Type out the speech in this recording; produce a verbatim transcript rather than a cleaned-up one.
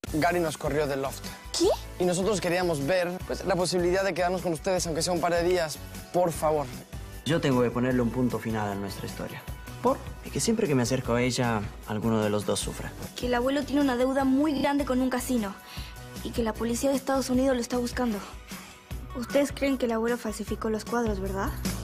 Gary nos corrió del loft. ¿Qué? Y nosotros queríamos ver pues, la posibilidad de quedarnos con ustedes, aunque sea un par de días. Por favor. Yo tengo que ponerle un punto final a nuestra historia. ¿Por? Es que siempre que me acerco a ella, alguno de los dos sufre. Que el abuelo tiene una deuda muy grande con un casino y que la policía de Estados Unidos lo está buscando. Ustedes creen que el abuelo falsificó los cuadros, ¿verdad?